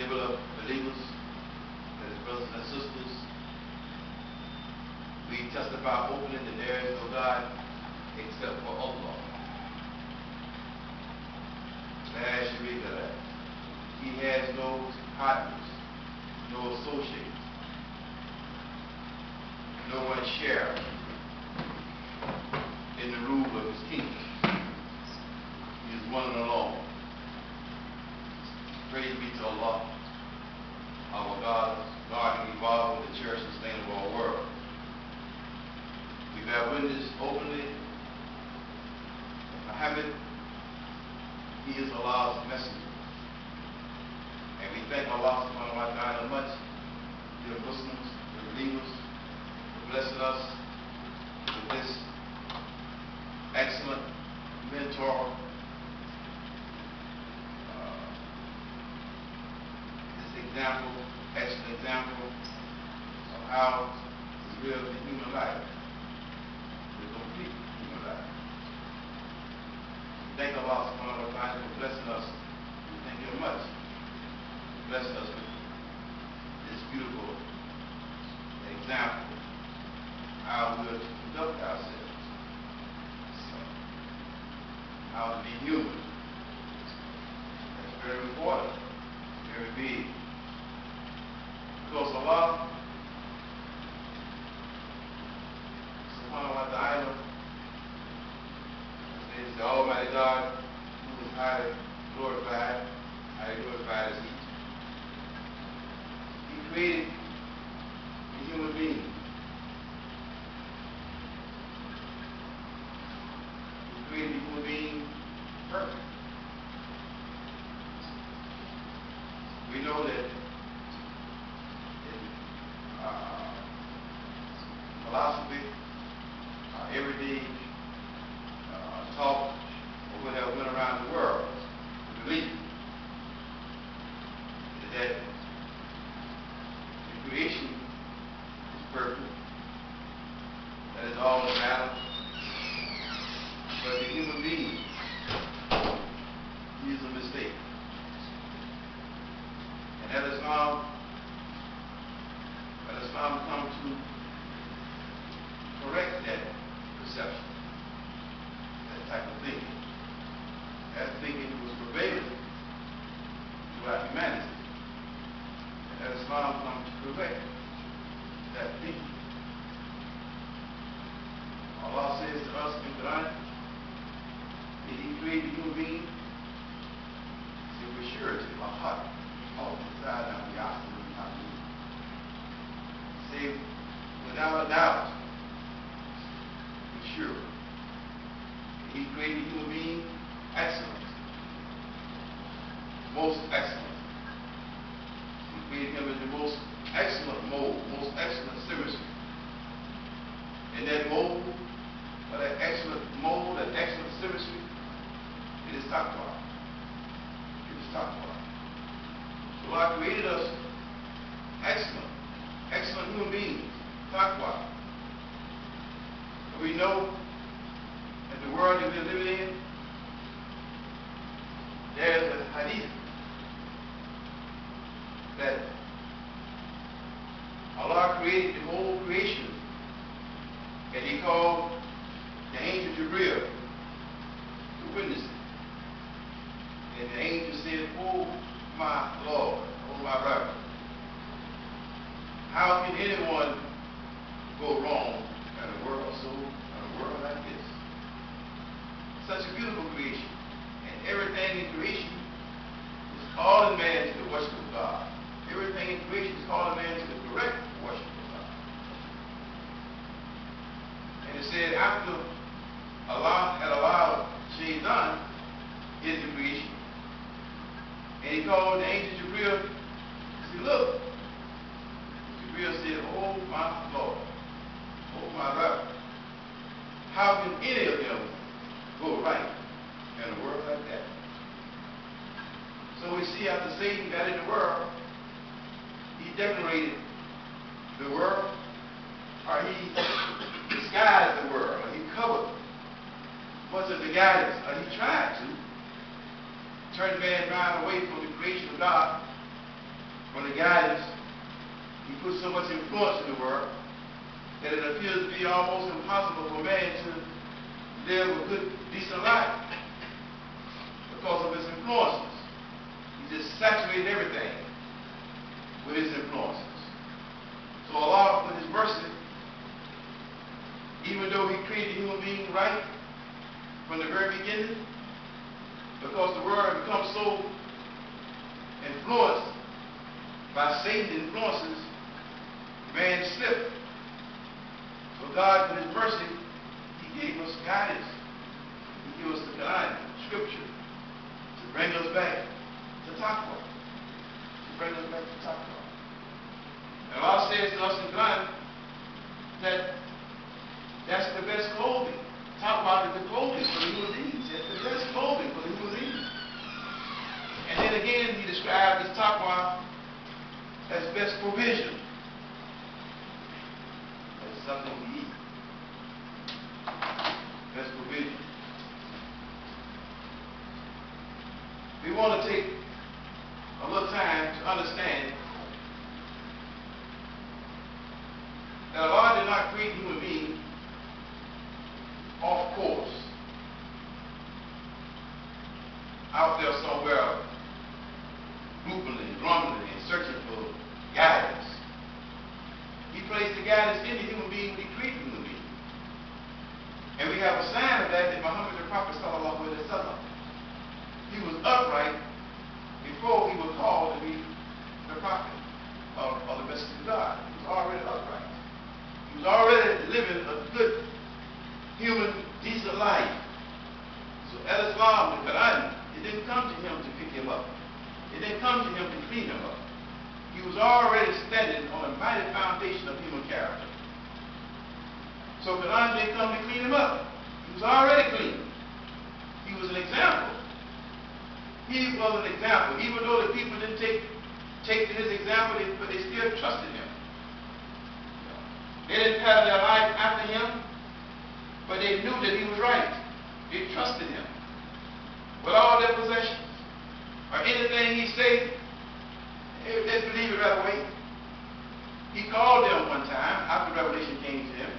Qiblah believers, that is brothers and sisters, we testify openly that there is no God except for Allah. As you read that, He has no partners, no associates, no one share in the rule of His kingdom. He is one and alone. Praise be to Allah, our God, guarding, evolving, the cherish and sustain of our world. We bear witness openly that Muhammad, he is Allah's messenger. And we thank Allah subhanahu wa ta'ala much, dear Muslims, dear believers, for blessing us with this excellent mentor, example, excellent example of how to live the human life, the complete human life. We thank Allah subhanahu wa ta'ala for blessing us. We thank Him much for blessing us with this beautiful example of how we are to conduct ourselves, how to be human. That's very important, very big. Because Allah subhanahu wa ta'ala is the Almighty God who is highly glorified as He. He created the human being. He created the human being perfect. We know that philosophy, everyday talk, or whatever went around the world, the belief that the creation is perfect, that is all that matters, but the human being, he is a mistake. And that is now come to correct that perception, that type of thinking. That thinking was prevalent throughout humanity. And as Islam comes to correct that thinking. Allah says to us in Qur'an that He created the human being with surety, a heart, say without a doubt, sure. He created the human being excellent, most excellent. He created him in the most excellent mold, most excellent symmetry. And that mold, or that excellent mold, that excellent symmetry, it is taqwa. It is taqwa. So Allah created us excellent human beings, taqwa. We know that the world that we're living in, there's a hadith that Allah created the whole creation, and He called the angel Jibreel to witness it. And the angel said, "Oh my Lord, oh my Rabbi, how can anyone go wrong in a world like this?" Such a beautiful creation. And everything in creation is calling man to the worship of God. Everything in creation is calling man to the correct worship of God. And it said after Allah had allowed Shaitan into creation, and He called the angel Jibreel, he said, "Look." Jibreel said, "Oh my Lord, oh my Rabbi, how can any of them go right in a world like that?" So we see after Satan got in the world, he decorated the world, or he disguised the world, or he covered much of the guidance, or he tried to turn mankind away from the creation of God from the guidance, he puts so much influence in the world that it appears to be almost impossible for man to live a good, decent life because of his influences. He just saturated everything with his influences. So Allah, with his mercy, even though he created human beings right from the very beginning, because the world becomes so influenced by Satan's influences, man slipped. So God, with his mercy, he gave us guidance. He gave us the Qur'an, scripture, to bring us back to taqwa. To bring us back to taqwa. And Allah says to us in Qur'an that that's the best clothing. Taqwa is the clothing for the human beings. It's the best clothing for the human beings. And then again, he described this taqwa as best provision. That's something we eat. Best provision. We want to take a little time to understand that Allah did not create human beings off course, out there somewhere, grumbling, and searching for guidance. He placed the guidance in the human being when he created human being. And we have a sign of that in Muhammad the Prophet sallallahu alaihi wasallam. He was upright before he was called to be the prophet of the message of God. He was already upright. He was already living a good, human, decent life. So Islam, the Qur'an, it didn't come to him to pick him up. It didn't come to him to clean him up. He was already standing on a mighty foundation of human character. So Qur'an didn't come to clean him up. He was already clean. He was an example. He was an example. Even though the people didn't take to his example, but they still trusted him. They didn't pattern their life after him, but they knew that he was right. They trusted him with all their possessions. Or anything he said, they believe it right away. He called them one time after revelation came to him.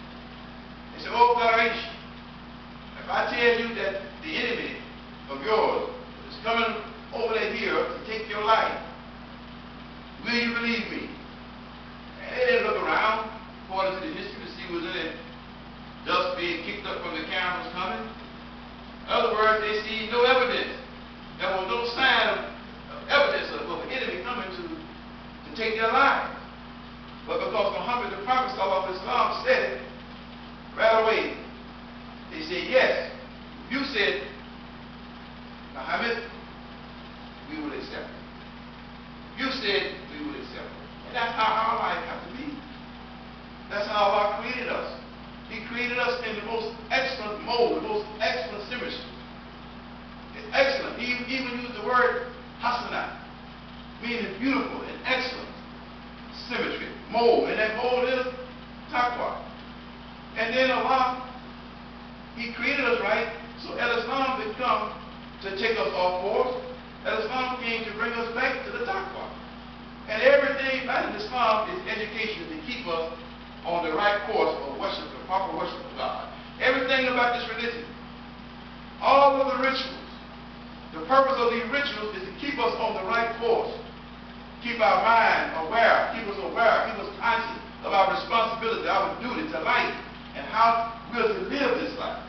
He said, "Oh, Quraysh, if I tell you that the enemy of yours is coming over here to take your life, will you believe me?" And they didn't look around according to the history to see was any dust being kicked up from the cameras coming. In other words, they see no evidence. There was no sign of evidence of an enemy coming to take their lives. But because Muhammad the Prophet sallallahu alaihi wasallam said it right away, they said, "Yes, you said, Muhammad, we will accept it. You said we will accept it." And that's how our life has to be. That's how Allah created us. He created us in the most excellent mode, the most excellent symmetry. It's excellent. He even used the word hasana, meaning beautiful and excellent symmetry, mode. And that mode is taqwa. And then Allah, he created us right, so Islam did come to take us off course. Islam came to bring us back to the taqwa. And everything about Islam is education to keep us on the right course of worship, the proper worship of God. Everything about this religion, all of the rituals, the purpose of these rituals is to keep us on the right course. Keep our mind aware, keep us conscious of our responsibility, our duty to life, and how we're to live this life.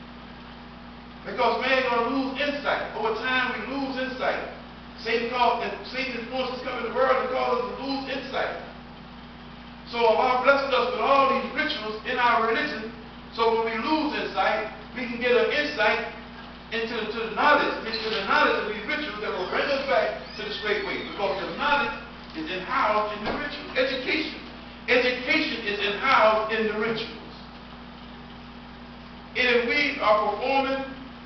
Because man is going to lose insight. Over time we lose insight. Satan influences come in the world and cause us to lose insight. So Allah blessed us with all these rituals in our religion, so when we lose insight, we can get an insight into the knowledge of these rituals that will bring us back to the straight way. Because the knowledge is in-housed in the rituals. Education is in-housed in the rituals. And if we are performing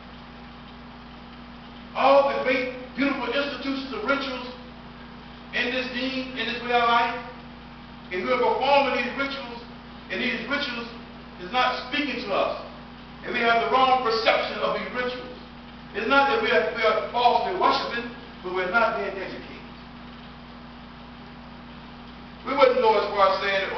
all the great, beautiful institutions of rituals in this deen, in this way of life, if we are performing these rituals, and these rituals is not speaking to us, and we have the wrong perception of these rituals, it's not that we are falsely worshiping, but we're not being educated.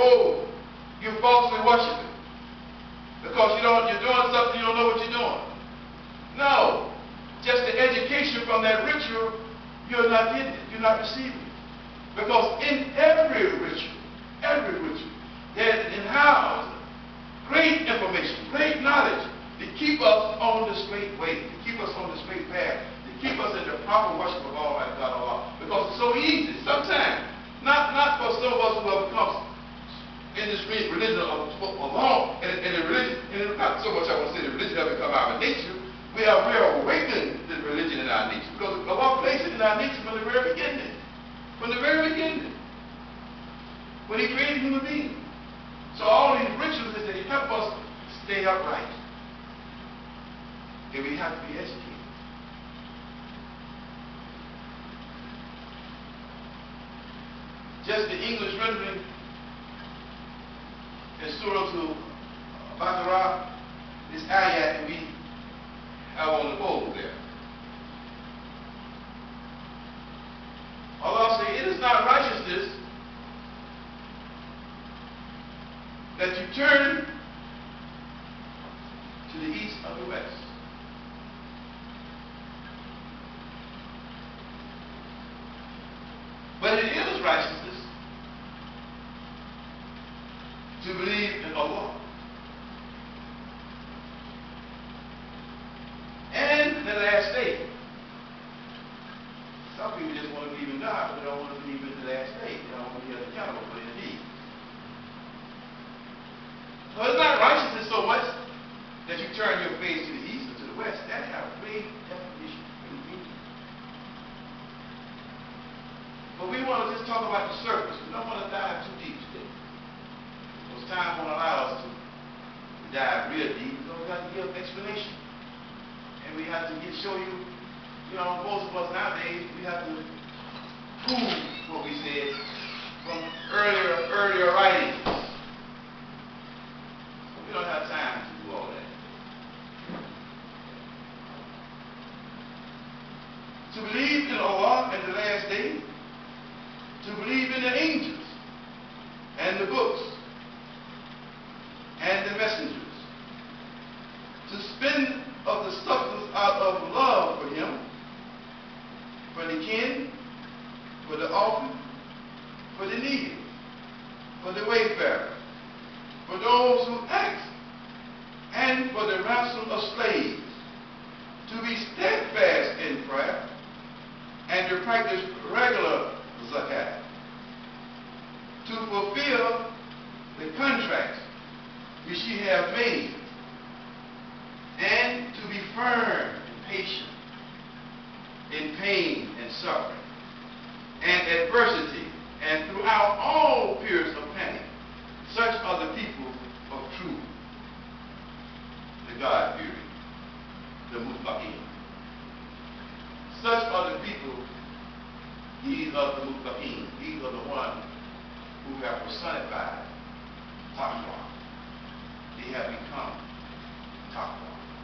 oh, you're falsely worshiping. Because you're doing something you don't know what you're doing. No. Just the education from that ritual, you're not getting it. You're not receiving it. Because in every ritual, there's in-house great information, great knowledge to keep us on the straight way, to keep us on the straight path, to keep us in the proper worship of Almighty God Allah. Because it's so easy. Sometimes, not for some of us who have become in this religion of long, and the religion, and not so much I want to say the religion has become our nature. We are awakened the religion in our nature. Because Allah placed it in our nature from the very beginning. From the very beginning. When He created human beings. So all these rituals is to help us stay upright. And we have to be educated. Just the English rendering in Surah to Baqarah, this ayat that we have on the board there. Allah says, it is not righteousness that you turn to the east or the west. But it is righteousness to believe in Allah and the last day. Some people just want to believe in God, but they don't want to believe in the last day. They don't want to be held accountable for their deeds. So it's not righteousness so much that you turn your face to the east or to the west. That has a great definition in the English. But we want to just talk about the surface. We don't want to dive too deep today. Because time won't allow us to dive real deep. So we have to give explanation. And we have to show you, most of us nowadays, we have to prove what we said from earlier writings. So we don't have time to do all that. To believe in Allah and the last day, to believe in the angels and the books and the messengers, to spend of the substance out of love for Him, for the kin, for the orphan, for the needy, for the wayfarer, for those who ask, and for the ransom of slaves, to be steadfast in prayer, and to practice regular zakat, to fulfill the contracts which ye have made, and to be firm and patient in pain and suffering and adversity and throughout all periods of panic. Such are the people of truth, the God-fearing, the muttaqin. Such are the people, these are the muttaqin. These are the ones who have personified taqwa. They have become taqwa.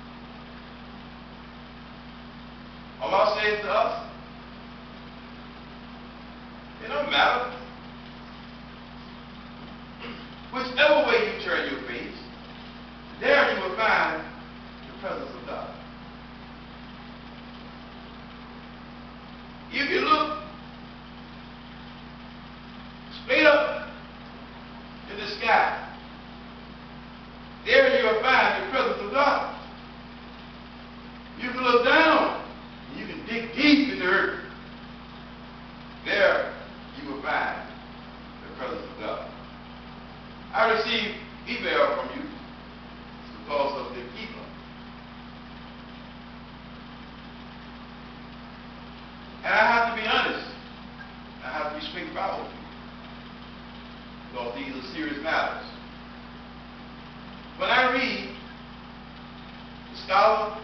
Allah says to us, it don't matter. Whichever way you turn your face, there you will find the presence of God. If you look straight up in the sky, there you will find the presence of God. You can look down. You can dig deep in the earth. There you will find the presence of God. I received email from you because of the Qiblah. And I have to be honest. I have to be straightforward with you. Because these are serious matters. When I read the scholar,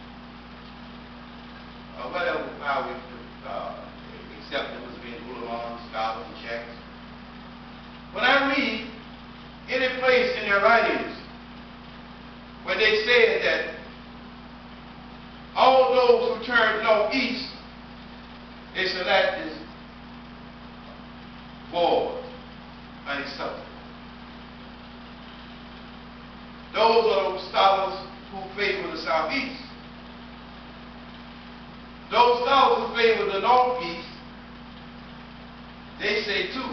whatever, how we accept them as being ulama, scholars, and sheikhs. When I read any place in their writings where they said that all those who turn northeast, their salat is void, unacceptable. favor the northeast, they say too,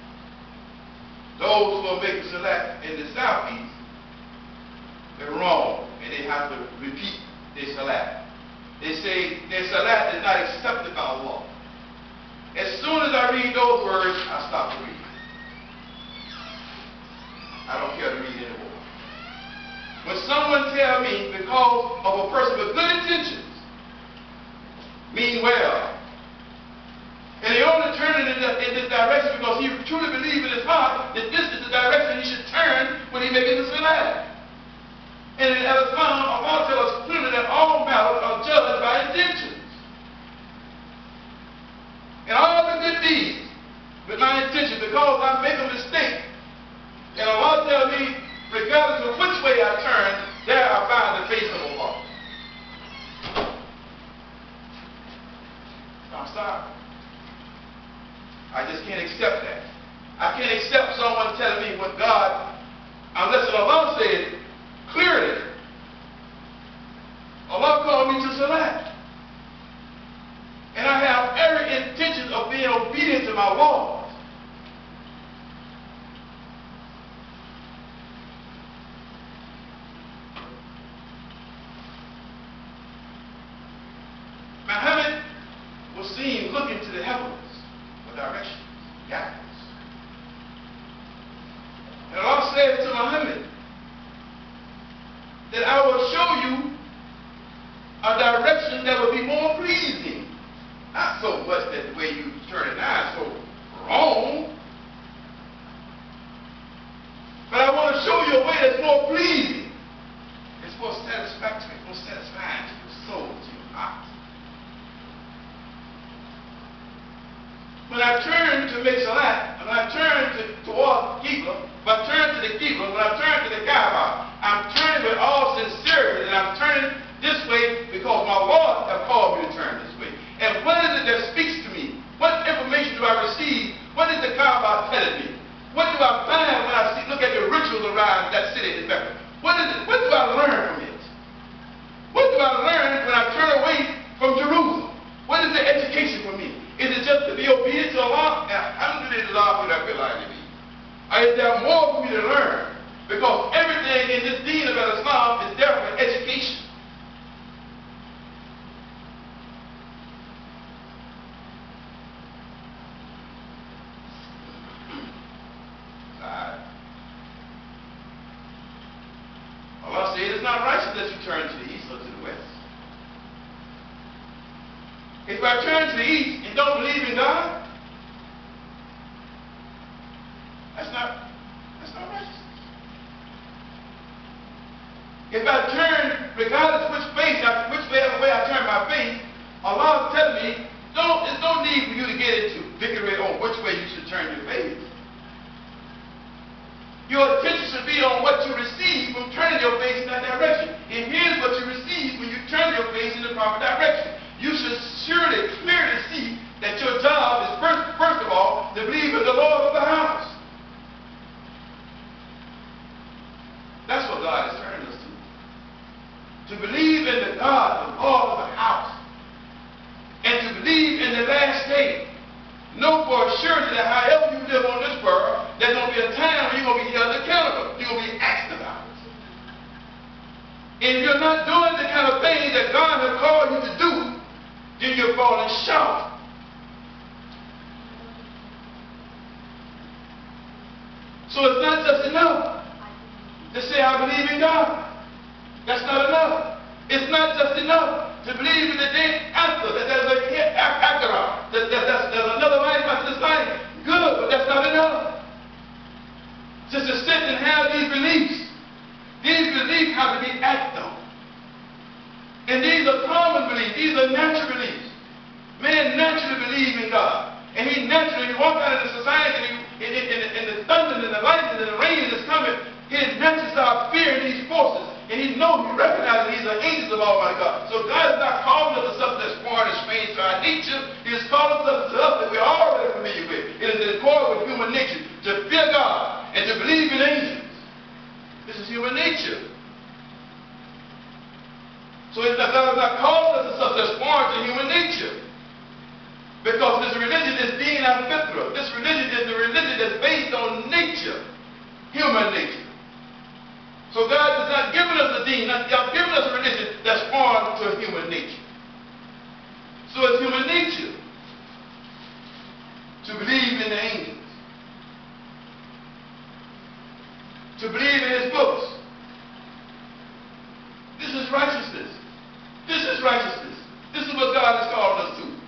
those who are making salat in the southeast, they're wrong, and they have to repeat their salat. They say their salat is not accepted by Allah. As soon as I read those words, I stop to read. I don't care to read anymore. When someone tells me because of a person with good intentions, mean well, and they only turn in this direction because he truly believes in his heart that this is the direction he should turn when he makes the salat. And in Islam, Allah tells us clearly that all matters are judged by intentions. And all the good deeds with my intention, because I make a mistake, and Allah tells me, regardless of which way I turn, there I find the face of Allah. I'm sorry. I just can't accept that. I can't accept someone telling me what God, unless Allah said clearly. Allah called me to salat. And I have every intention of being obedient to my laws. Muhammad was seen looking to the heavens for directions, guidance. And Allah said to Muhammad that I will show you a direction that will be more pleasing. Not so much that the way you turn it now is so wrong, but I want to show you a way that's more pleasing. It's more satisfactory, more satisfying to your soul, to your heart. When I turn to make salat, when I turn toward Qiblah, when I turn to the Qiblah, when I turn to the Qiblah, I'm turning with all sincerity, and I'm turning this way because my Lord has called me to turn this way. And what is it that speaks to me? What information do I receive? What is the Qiblah telling me? What do I find when I look at the rituals around that city in Mecca? What is it? What do I learn from it? What do I learn when I turn away from Jerusalem? What is the education for me? Is it just to be obedient to Allah? Alhamdulillah, what I feel like to be. Or is there more for me to learn? Because everything in this deen of Islam is there for education. Allah said it's not righteous that you turn to the east or to the west. If I turn to the east and don't believe in God, that's not righteous. If I turn, regardless which way I turn my face, Allah is telling me, there's no need for you to get into victory on which way you should turn your face. Your attention should be on what you receive from turning your face in that direction. And here's what you receive when you turn your face in the proper direction. You should surely, clearly see that your job is first of all, to believe in the Lord of the house. That's what God is turning us to. To believe in the God, the Lord of the house. And to believe in the last day. Know for surety that however you live on this world, there's going to be a time when you're going to be held accountable. You're going to be asked about it. If you're not doing the kind of things that God has called you to do, then you're falling short. So it's not just enough to say I believe in God. That's not enough. It's not just enough to believe in the day after, that there's a afterlife, that there's another life after this life. Good, but that's not enough. Just to sit and have these beliefs. These beliefs have to be acted on. And these are common beliefs. These are natural beliefs. Man naturally believes in God. And he naturally, he walks out in the society, and the thunder and the lightning and the rain is coming, he naturally starts fearing these forces. And he knows, he recognizes these are angels of Almighty God. So God is not calling us to something that's foreign and strange to our nature. He is calling us to something that we're already familiar with. It is in accord with human nature to fear God and to believe in angels. This is human nature. So God is not calling us to something that's foreign to human nature. human nature. So God has not given us a deen, not given us a religion that's foreign to human nature. So it's human nature to believe in the angels, to believe in his books. This is righteousness. This is righteousness. This is what God has called us to.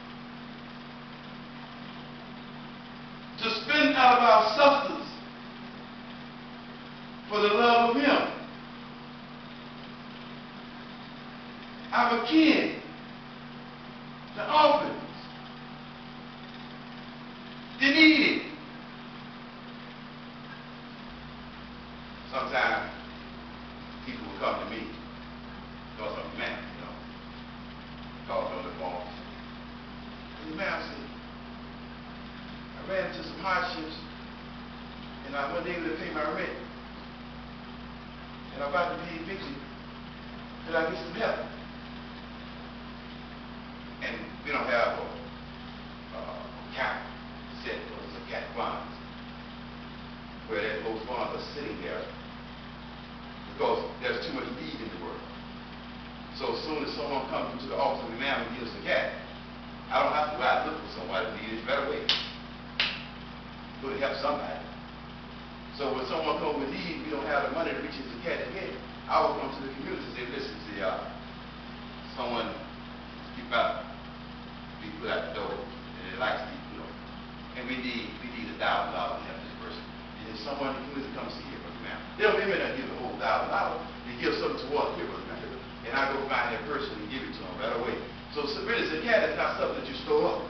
To spend out of our substance for the love of him. Our kin, the orphans, the needy. Sometimes people will come to me because I'm a man, call me on the phone. And the man said, I ran into some hardships and I wasn't able to pay my rent. And I'm about to be evicted. Could I get some help? And we don't have a account set for the cat funds where those funds are sitting there because there's too much need in the world. So as soon as someone comes into the office of the man and gives a cat, I don't have to go out and look for somebody who needs a better way. Go to help somebody. So when someone comes with need, we don't have the money to reach his cat again. I will come to the community and say, listen, see, someone keep out, be put out the door, and they like to, and we need $1,000 to help this person. And then someone in the community comes to here, Brother Man. They may not give the whole $1,000, they give something towards here, Brother Man. And I go find that person and give it to them right away. So really, the cat is not something that you store up.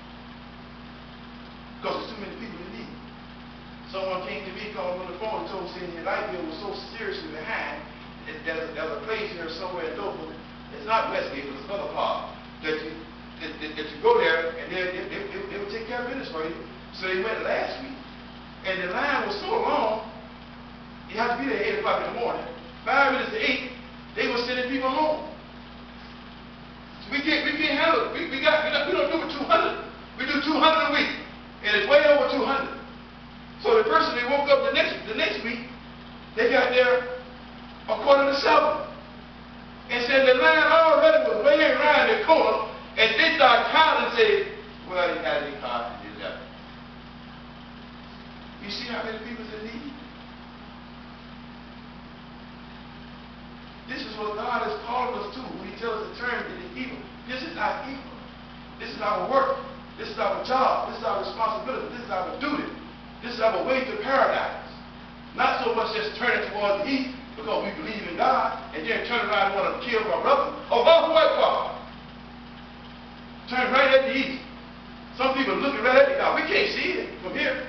Because there's too many people in need. Someone came to me, called on the phone, and told me their light bill was so seriously behind. There's a place here somewhere in Dover. It's not Westgate, but it's another part that you go there and they will take care of business for you. So they went last week, and the line was so long. You have to be there at 8 o'clock in the morning. 5 minutes to 8, they were sending people home. So we can't handle it. We don't do it 200. We do 200 a week, and it's way over 200. So the person they woke up the next week, they got there 6:45, and said the line already was way around the corner, and they started counting and said, well, he had a car and did that. You see how many people's in need? This is what God has called us to when he tells us to turn to the evil. This is our evil. This is our work. This is our job. This is our responsibility. This is our duty. This is our way to paradise. Not so much just turning towards the east because we believe in God and then turn around and want to kill my brother. Oh, what God? Turn right at the east. Some people looking right at the God. We can't see it from here.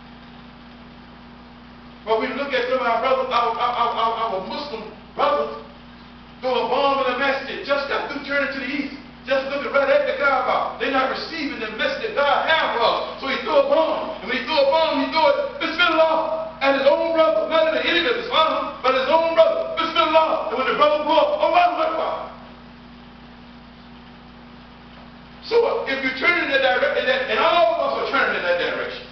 But we look at some of our brothers, our Muslim brothers, throw a bomb in the masjid, just got through turning to the east, just looking right at the Kaaba. They're not receiving the message that God has for us. So he threw a bomb. And when he threw a bomb, he threw it, Bismillah, at his own brother. Not in the enemy of Islam, but his own brother. Bismillah. And when the brother blew up, Allahu Akbar. So if you turn in that direction, and all of us are turning in that direction.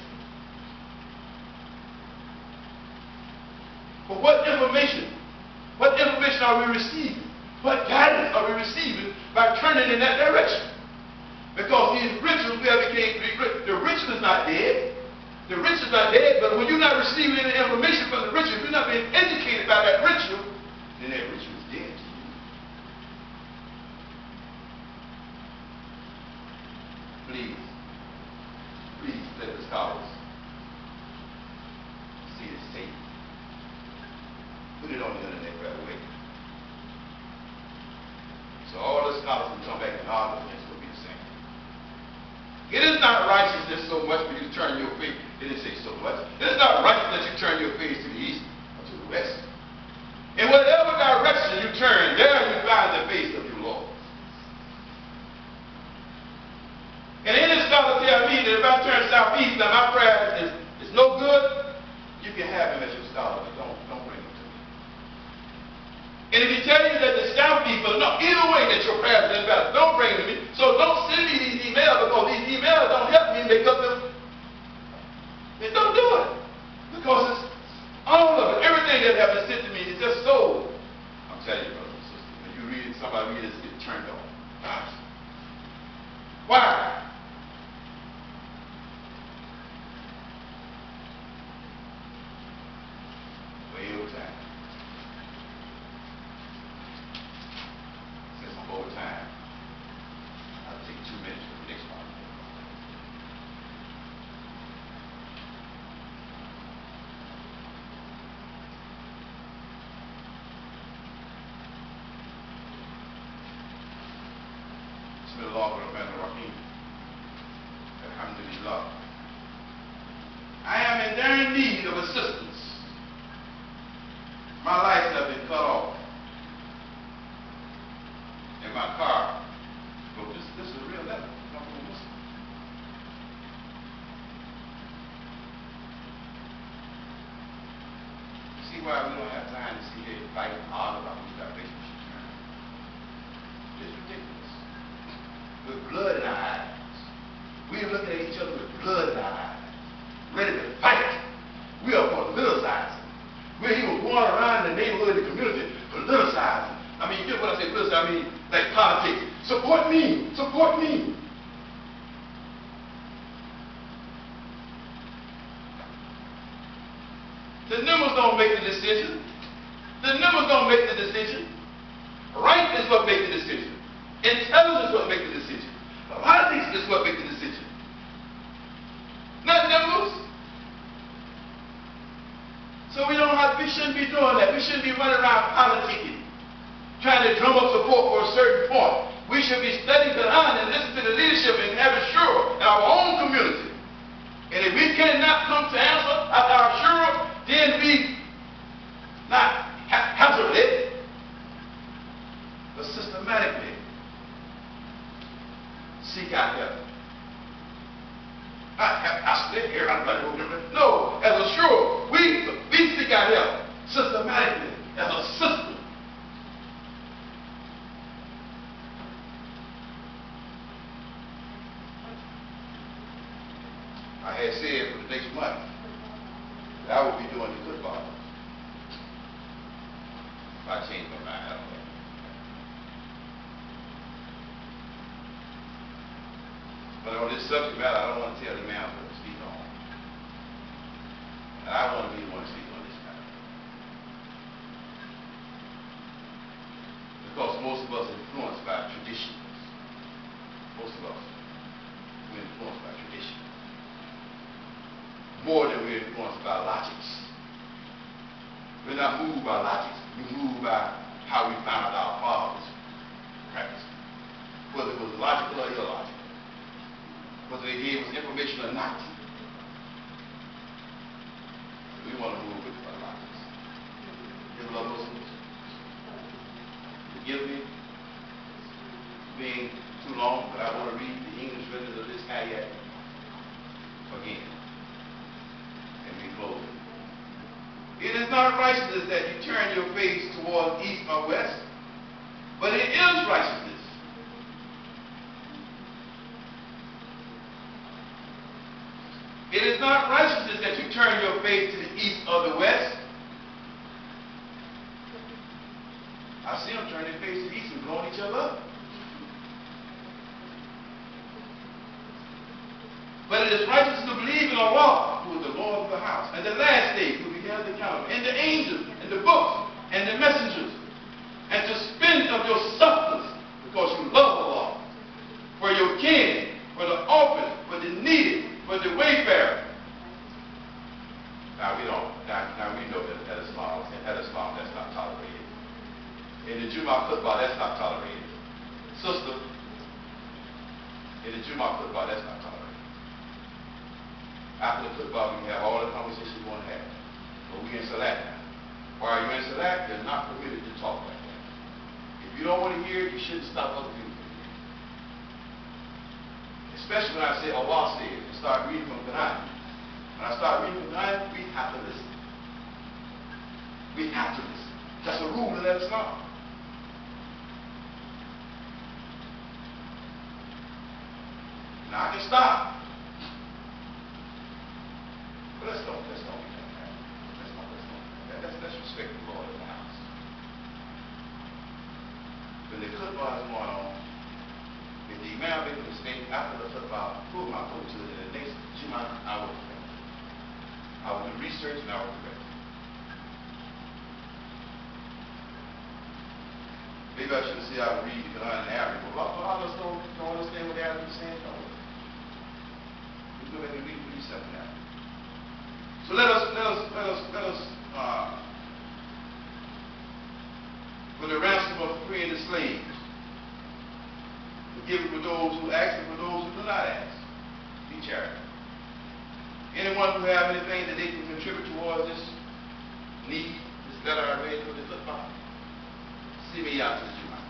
But what information are we receiving? What guidance are we receiving by turning in that direction? Because these rituals, the ritual is not dead. The ritual is not dead, but when you're not receiving any information from the ritual, if you're not being educated by that ritual, then that ritual is dead to you. Please let the scholars see this tape. Put it on the internet right away. So all the scholars can come back and argue against will be the same. It is not righteousness so much for you to turn your face. It didn't say so much. It is not righteous that you turn your face to the east or to the west. In whatever direction you turn, there you find the face of your Lord. And any scholar tell me that if I turn southeast, now my prayer is no good, you can have him as your scholar, but don't bring him to me. And if he tell you that the south people, no, either way that your prayers is better, don't bring him to me. So don't send me these emails because these emails don't help me make up the. They don't do it. Because it's why we don't have time to sit here and fight and argue about who's got relationships. It's ridiculous. With blood in our eyes. We are looking at each other with blood in our eyes. Ready to fight. We are politicizing. We're even going around the neighborhood, the community, politicizing. I mean, you get what I say politicizing? I mean, like politics. Support me. Support me. The numbers don't make the decision. The numbers don't make the decision. Right is what makes the decision. Intelligence is what makes the decision. Politics is what makes the decision. Not numbers. So we shouldn't be doing that. We shouldn't be running around politicking, trying to drum up support for a certain point. We should be studying Qur'an and listening to the leadership and have it sure in our own community. And if we cannot come to answer after our sure, then we not hazardly, but systematically seek out help. I sit here, I'm like, no, as a sure, we seek out help systematically, as a system. I had said for the next month that I will be doing the Qiblah. If I change my mind, I don't know. But on this subject matter, I don't want to tell the man what to speak on. And I want to be the one to speak on this matter. Because most of us are influenced by traditions. Most of us are influenced by tradition. More than we're influenced by logics. We're not moved by logics. We're moved by how we found our fathers practicing. Whether it was logical or illogical. Whether they gave us information or not. We want to move with our logics. You love Muslims? Forgive me for being too long, but I want to read the English version of this ayat again. And we close. It is not righteousness that you turn your face towards east or west, but it is righteousness. It is not righteousness that you turn your face to the east or the west. I see them turn their face to the east and blowing each other up. But it is righteous to believe in Allah, who is the Lord of the house, and the last day, who will be held accountable, and the angels, and the books, and the messengers, and to spend of your substance, because you love Allah, for your kin, for the orphan, for the needy, for the wayfarer. Now we know that Islam that's not tolerated. In the Qiblah, that's not tolerated. Sister, in the Qiblah, that's not tolerated. After the Qiblah, we have all the conversations we want to have. But we in Salat now. While you're in Salat, you're not permitted to talk like that. If you don't want to hear it, you shouldn't stop other people from hearing it. Especially when I say Allah says, and start reading from Qur'an. When I start reading from Qur'an, we have to listen. We have to listen. That's a rule in Islam. Now I can stop. But let's don't be doing that. Let's respect the Lord in the house. When the Qiblah is going on, if the Imam makes a mistake after the Qiblah, who am I going to? In the next Jum'ah, I will correct it. I will do research and I will correct it. Maybe I should say I would read the Qur'an in Arabic, but others don't understand what the Arabic is saying. No. You go back and read it for yourself now. So let us for the ransom of freeing the slaves, forgive it for those who ask and for those who do not ask. Be charitable. Anyone who have anything that they can contribute towards this need, this letter I read for the Qiblah, see me out to the Jum'ah.